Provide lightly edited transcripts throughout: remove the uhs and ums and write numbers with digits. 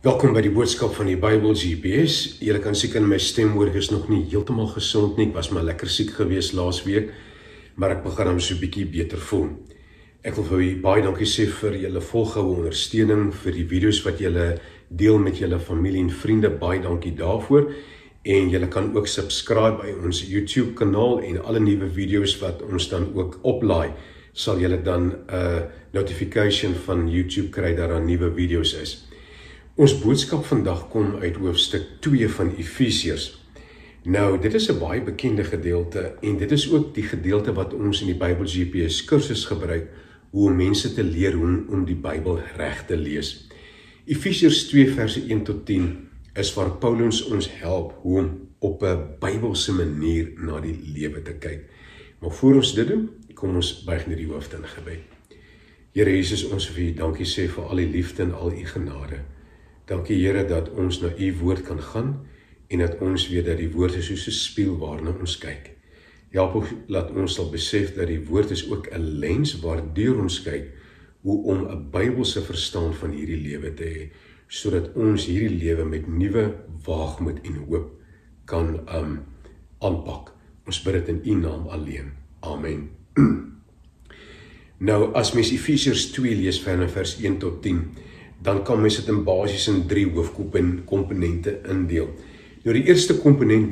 Welkom by die boodskap van die Bybel GPS. Julle kan seker my stem hoor, ek is nog nie heeltemal gesond nie. Ek was maar lekker siek gewees laas week, maar ek begin so 'n bietjie beter voel. Ek wil vir julle baie dankie sê vir julle volgehoue ondersteuning, vir die video's wat julle deel met julle familie en vriende. Baie dankie daarvoor. En julle kan ook subscribe by ons YouTube kanaal en alle nuwe video's wat ons dan ook oplaai, sal julle dan 'n notification van YouTube kry dat daar nuwe video's is. Ons boodskap vandag kom uit hoofstuk 2 van Efesiërs. Nou, dit is 'n baie bekende gedeelte en dit is ook die gedeelte wat ons in die Bybel GPS kursus gebruik, hoe om mense te leer hoe om die Bybel reg te lees. Efesiërs 2 verse 1 tot 10 is waar Paulus ons help hoe om op 'n Bybelse manier na die lewe te kyk. Maar voor ons dit doen, kom ons buig net die hoofde in gebed. Here Jesus, ons wil vir U dankie sê vir al U liefde en al U genade. Dankie Here dat ons na U woord kan gaan en dat ons weet dat die woord is soos 'n spieël waarna ons kyk. Help ons laat ons sal besef dat die woord is ook 'n lens waardeur ons kyk hoe om 'n Bybelse verstaan van hierdie lewe te hê, sodat ons hierdie lewe met nuwe waagmoed en hoop kan aanpak. Ons bid dit in U naam alleen. Amen. Nou, as mens Efesiërs 2 lees vanaf vers 1 tot 10, dan kan mens dit in basies in 3 hoofkomponente indeel. Nou die eerste komponent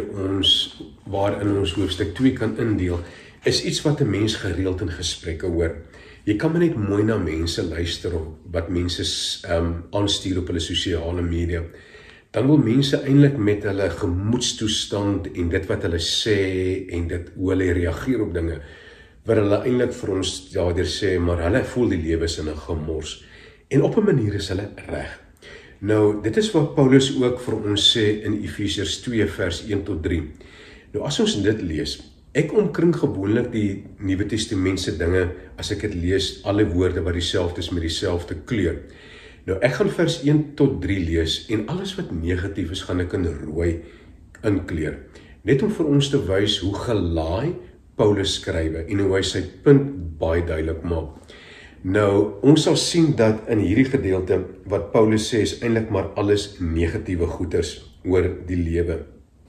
waarin ons hoofstuk 2 kan indeel, is iets wat 'n mens gereeld in gesprekke hoor. Jy kan maar net mooi na mense luister of wat mense aanstuur op hulle sosiale media. Dan wil mense eintlik met hulle gemoedstoestand en dit wat hulle sê en dit hoe hulle reageer op dinge, wat hulle eintlik vir ons daardeur sê, maar hulle voel die lewe is in 'n gemors. En op 'n manier is hulle reg. Nou, dit is wat Paulus ook vir ons sê in Efesiërs 2 vers 1 tot 3. Nou, as ons dit lees, ek omkring gewoonlik die Nuwe Testament se dinge, as ek dit lees, alle woorde wat dieselfde is met dieselfde kleur. Nou, ek gaan vers 1 tot 3 lees, en alles wat negatief is, gaan ek in rooi inkleur. Net om vir ons te wys hoe gelaai Paulus skrywe, en hoe hy sy punt baie duidelik maak. Nou, ons sal sien dat in hierdie gedeelte, wat Paulus sê, is eintlik maar alles negatiewe goeders oor die lewe.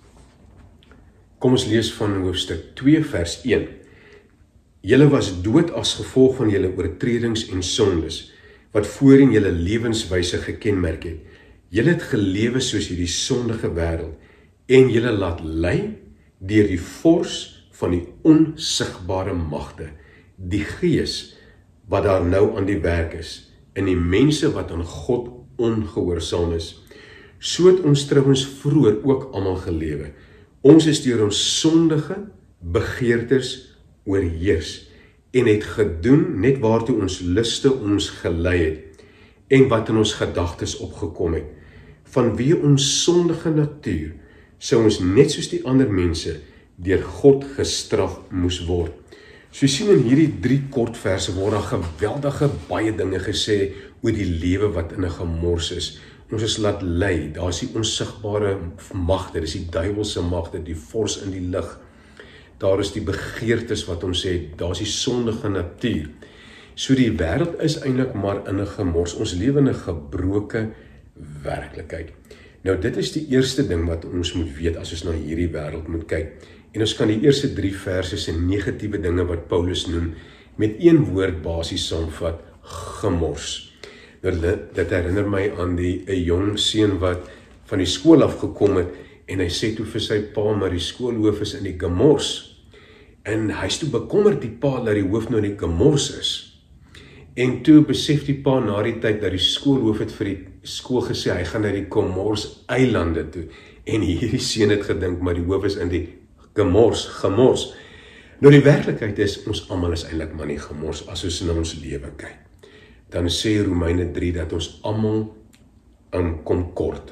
Kom ons lees van hoofstuk 2 vers 1. Julle was dood as gevolg van julle oortredings en sondes, wat voorheen julle lewenswyse gekenmerk het. Julle het gelewe soos hierdie sondige wêreld, en julle laat lei deur die vors van die onsigbare magte, die gees wat daar nou aan die werk is, en die mense wat aan God ongehoorsaam is. So het ons trouwens vroeër ook almal gelewe. Ons is deur ons sondige begeertes oorheers, en het gedoen net waartoe ons luste ons gelei het, en wat in ons gedagtes opgekom het. Vanweë ons sondige natuur, sou ons net soos die ander mense, deur God gestraf moes word. So sien in hierdie 3 kort verse word daar geweldige baie dinge gesê oor die lewe wat in 'n gemors is. Ons is laat lei, daar is die onsigbare magte, dis die duiwelse magte, die vors in die lig. Daar is die begeertes wat ons het, daar is die sondige natuur. So die wêreld is eintlik maar in 'n gemors. Ons lewe in 'n gebroke werklikheid. Nou dit is die eerste ding wat ons moet weet as ons na hierdie wêreld moet kyk. En ons kan die eerste 3 verse en negatiewe dinge wat Paulus noem, met een woord basies saamvat, gemors. Nou, dit herinner my aan 'n jong seun wat van die skool af gekom het, en hy sê toe vir sy pa, maar die skoolhoof is in die gemors. En hy is toe bekommerd die pa dat die hoof nou in die gemors is. En toe besef die pa na die tyd dat die skoolhoof het vir die skool gesê, hy gaan na die Comores eilande toe. En hierdie seun het gedink, maar die hoof is in die gemors. Nou die werklikheid is, ons almal is eintlik maar nie gemors as ons na ons lewe kyk. Dan sê Romeine 3 dat ons almal kom kort.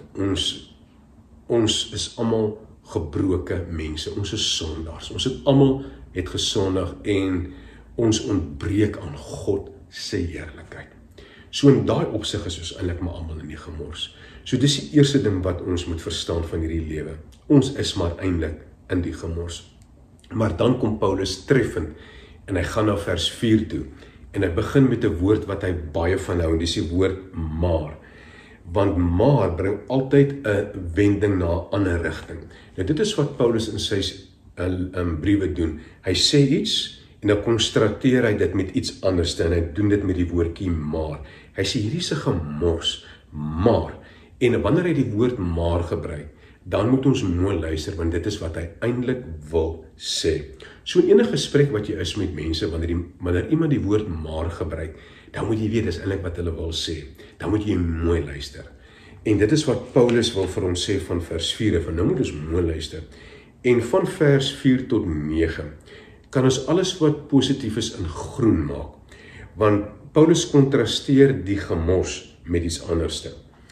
Ons is almal gebroke mense. Ons is sondaars. Ons almal het gesondig en ons ontbreek aan God se heerlikheid. So in daai opsig is ons eintlik maar almal in die gemors. So dis die eerste ding wat ons moet verstaan van hierdie lewe. Ons is maar eintlik in die gemors. Maar dan kom Paulus treffend en hy gaan na vers 4 toe. En hy begin met 'n woord wat hy baie van hou, en dis die woord maar. want maar bring altyd 'n wending na 'n ander rigting. Nou dit is wat Paulus in sy briewe doen. Hy sê iets en dan kontrasteer hy dit met iets anders en hy doen dit met die woordjie maar. Hy sê hierdie is 'n gemors, maar. En wanneer hy die woord maar gebruik, dan moet ons mooi luister, want dit is wat hy eintlik wil sê. So in enige gesprek wat jy is met mense, wanneer iemand die woord maar gebruik, dan moet jy weet, dis eintlik wat hulle wil sê. Dan moet jy mooi luister. En dit is wat Paulus wil vir ons sê van vers 4, van nou moet ons mooi luister. En van vers 4 tot 9, kan ons alles wat positief is in groen maak. Want Paulus kontrasteer die gemors met iets anderste.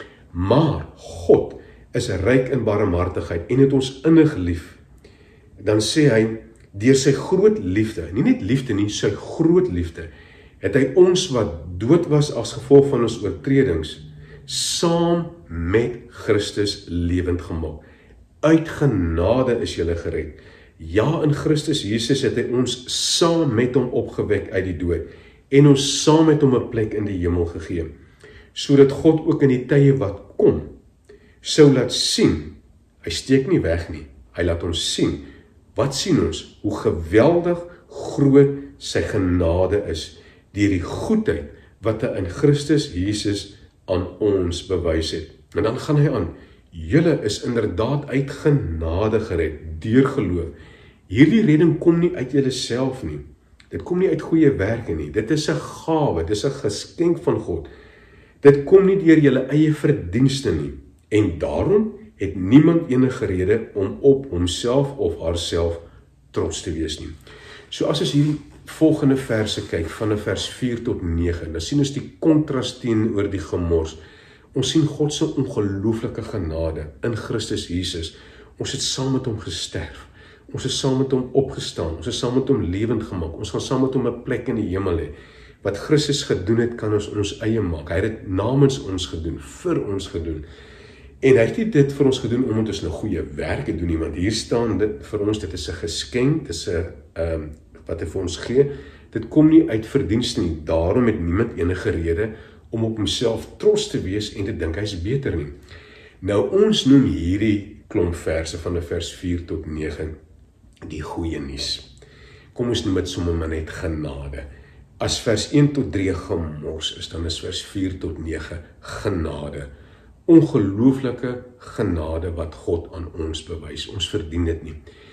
Maar God is ryk in barmhartigheid en het ons innig lief. Dan sê hy, deur sy groot liefde, nie net liefde nie, sy groot liefde, het hy ons wat dood was as gevolg van ons oortredings, saam met Christus lewend gemaak. Uit genade is julle gered. Ja, in Christus Jesus het hy ons saam met hom opgewek uit die dood en ons saam met hom 'n plek in die hemel gegee, sodat God ook in die tye wat kom, sou laat sien, hy steek nie weg nie, hy laat ons sien. Wat sien ons? Hoe geweldig groot sy genade is, deur die goedheid wat hy in Christus Jesus aan ons bewys het. En dan gaan hy aan, julle is inderdaad uit genade gered, deur geloof. Hierdie redding kom nie uit julle self nie, dit kom nie uit goeie werke nie, dit is 'n gawe, dit is 'n geskenk van God. Dit kom nie deur julle eie verdienste nie, en daarom het niemand enige rede om op homself of haarself trots te wees nie. So as ons hierdie volgende verse kyk, van vers 4 tot 9, dan sien ons die kontras teenoor die gemors. Ons sien God se ongelooflike genade in Christus Jesus. Ons het saam met hom gesterf. Ons is saam met hom opgestaan. Ons is saam met hom lewend gemaak. Ons gaan saam met hom 'n plek in die hemel hê. Wat Christus gedoen het, kan ons eie maak. Hy het dit namens ons gedoen, vir ons gedoen. En hy het nie dit vir ons gedoen omdat ons nou goeie werke doen nie, want hier staan dit vir ons, dit is 'n geskenk, dit is 'n wat hy vir ons gee. Dit kom nie uit verdienste nie. Daarom het niemand enige rede om op homself trots te wees en te dink hy is beter nie. Nou ons noem hierdie klomp verse van vers 4 tot 9 die goeie nuus. Kom ons noem dit sommer maar net genade. As vers 1 tot 3 gemors is, dan is vers 4 tot 9 genade. Ongelooflike genade wat God aan ons bewys. Ons verdien dit nie.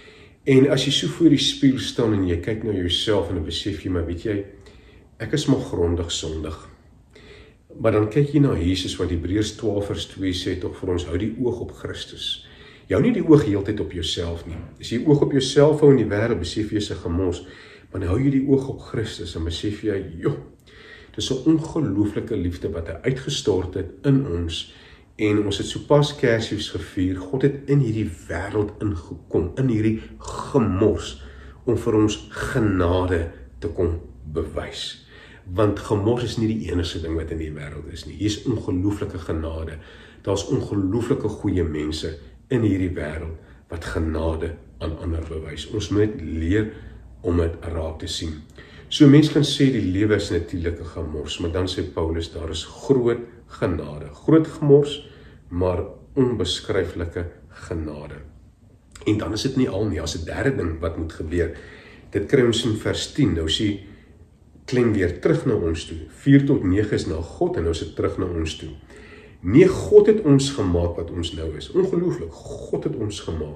En as jy so voor die spieël staan en jy kyk na jouself en dan besef jy, maar weet jy, ek is maar grondig sondig. Maar dan kyk jy na Jesus, wat Hebreërs 12 vers 2 sê tog vir ons, hou die oog op Christus. Jy hou nie die oog heeltyd op jouself nie. As jy oog op jouself hou in die wêreld, besef jy is 'n gemors. Maar dan hou jy die oog op Christus en besef jy, joh, dis 'n ongelooflike liefde wat hy uitgestort het in ons. En ons het sopas Kersfees gevier. God het in hierdie wêreld ingekom, in hierdie gemors, om vir ons genade te kom bewys. Want gemors is nie die enigste ding wat in die wêreld is nie. Hier is ongelooflike genade. Daar's ongelooflike goeie mense in hierdie wêreld wat genade aan ander bewys. Ons moet leer om dit raak te sien. So mens kan sê die lewe is natuurlike gemors, maar dan sê Paulus daar is groot genade. Groot gemors, maar onbeskryflike genade. En dan is dit nie al nie, as 'n derde ding wat moet gebeur. Dit kry ons in vers 10, nou sê klem weer terug na ons toe. 4 tot 9 is na God en nou is dit terug na ons toe. Nee, God het ons gemaak wat ons nou is. Ongelooflik, God het ons gemaak.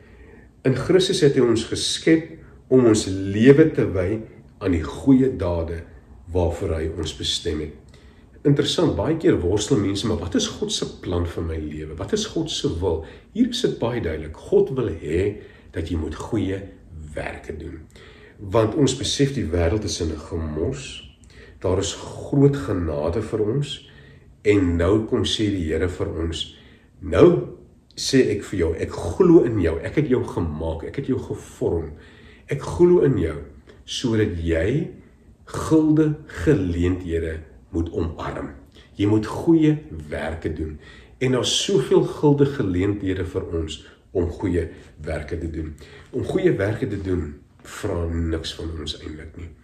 In Christus het hy ons geskep om ons lewe te wy aan die goeie dade waarvoor hy ons bestem het. Interessant, baie keer worstel mense, maar wat is God se plan vir my lewe? Wat is God se wil? Hier is dit baie duidelik. God wil hê dat jy moet goeie werke doen. Want ons besef die wêreld is in 'n gemors. Daar is groot genade vir ons. En nou kom sê die Here vir ons, nou sê ek vir jou, ek glo in jou, ek het jou gemaak, ek het jou gevorm. Ek glo in jou, sodat jy gulde geleenthede moet omarm. Jy moet goeie werke doen. En daar's soveel gulde geleenthede vir ons om goeie werke te doen. Om goeie werke te doen, vra niks van ons eintlik nie.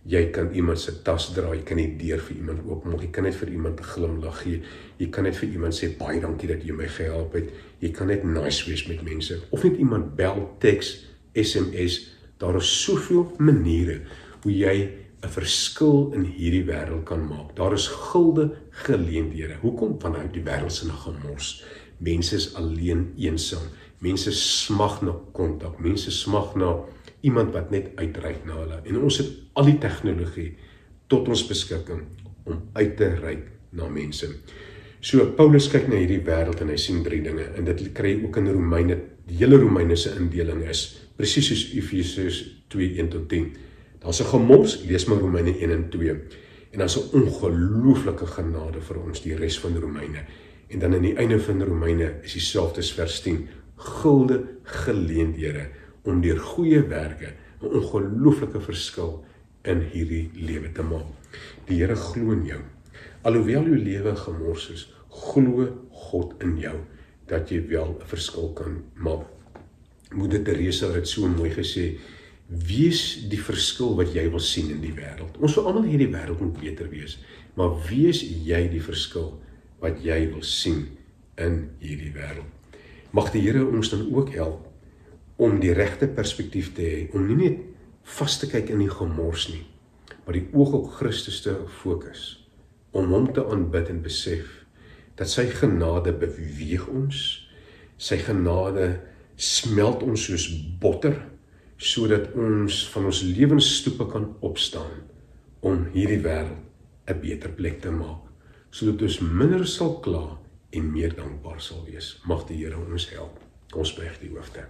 Jy kan iemand se tas dra, jy kan die deur vir iemand oopmaak, jy kan net vir iemand 'n glimlag gee, jy kan net vir iemand sê baie dankie dat jy my gehelp het, jy kan net nice wees met mense, of net iemand bel, teks, SMS, daar is soveel maniere hoe jy 'n verskil in hierdie wêreld kan maak. Daar is gulde geleenthede. Hoekom? Vanuit die wêreld se gemors. Mense is alleen, eensaam. Mense smag na kontak. Mense smag na iemand wat net uitreik na hulle. En ons het al die tegnologie tot ons beskikking om uit te reik na mense. So Paulus kyk na hierdie wêreld en hy sien 3 dinge. En dit kry ook in Romeine, die hele Romeine se indeling is presies soos Efesiërs 2:1-10. Daar's 'n gemors, lees maar Romeine 1 en 2. En daar's 'n ongelooflike genade vir ons die res van Romeine. En dan aan die einde van Romeine is dieselfde vers 10, gulde geleenthede om deur goeie werke 'n ongelooflike verskil in hierdie lewe te maak. Die Here glo in jou. Alhoewel jou lewe gemors is, glo God in jou dat jy wel 'n verskil kan maak. Moeder Teresa het so mooi gesê, wees die verskil wat jy wil sien in die wêreld. Ons wil almal hierdie wêreld moet beter wees, maar wees jy die verskil wat jy wil sien in hierdie wêreld. Mag die Here ons dan ook help om die regte perspektief te hê, om nie net vas te kyk in die gemors nie, maar die oog op Christus te fokus, om hom te aanbid en besef dat sy genade beweeg ons, sy genade smelt ons soos botter, sodat ons van ons lewensstoepe kan opstaan om hierdie wêreld 'n beter plek te maak, sodat ons minder sal kla en meer dankbaar sal wees. Mag die Here ons help. Ons buig die hoofde.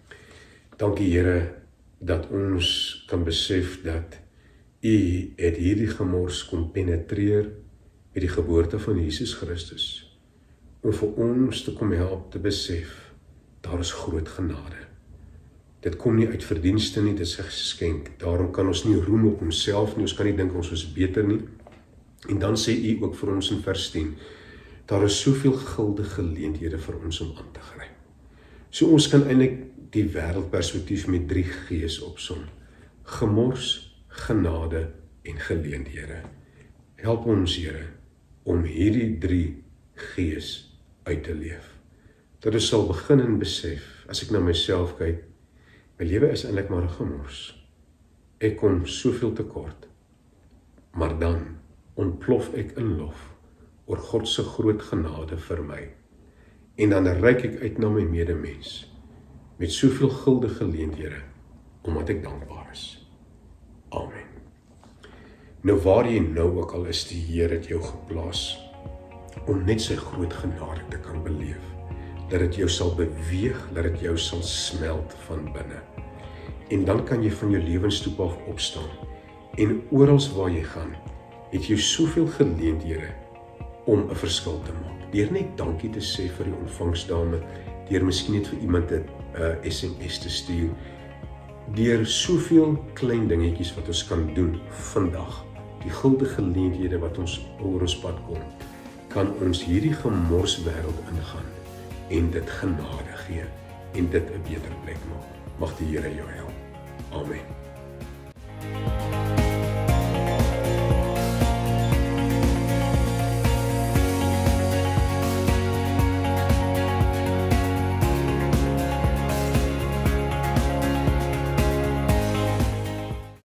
Dankie Here dat ons kan besef dat U het hierdie gemors kon penetreer met die geboorte van Jesus Christus, om vir ons te kom help te besef, daar is groot genade. Dit kom nie uit verdienste nie, dit is 'n geskenk. Daarom kan ons nie roem op onsself nie, ons kan nie dink ons is beter nie. En dan sê U ook vir ons in vers 10, daar is soveel gulde geleenthede vir ons om aan te gryp. So ons kan eintlik die wêreldperspektief met 3 G's opsom. Gemors, genade en geleenthede. Help ons Here om hierdie 3 G's uit te leef. Dat ons sal begin en besef, as ek na myself kyk, my lewe is eintlik maar 'n gemors. Ek kom soveel tekort. Maar dan ontplof ek in lof oor God se groot genade vir my. En dan reik ek uit na my medemens met soveel gulde geleenthede, omdat ek dankbaar is. Amen. Nou waar jy nou ook al is, die Here het jou geplaas om net sy groot genade te kan beleef. Dat dit jou sal beweeg, dat dit jou sal smelt van binne. En dan kan jy van jou lewensstoep af opstaan. En oral waar jy gaan, het jy soveel geleenthede om 'n verskil te maak. Deur net dankie te sê vir die ontvangsdame, deur miskien net vir iemand 'n SMS te stuur, deur soveel klein dingetjies wat ons kan doen vandag, die gulde geleenthede wat ons oor ons pad kom, kan ons hierdie gemors wêreld ingaan en dit genade gee en dit 'n beter plek maak. Mag die Here jou help. Amen.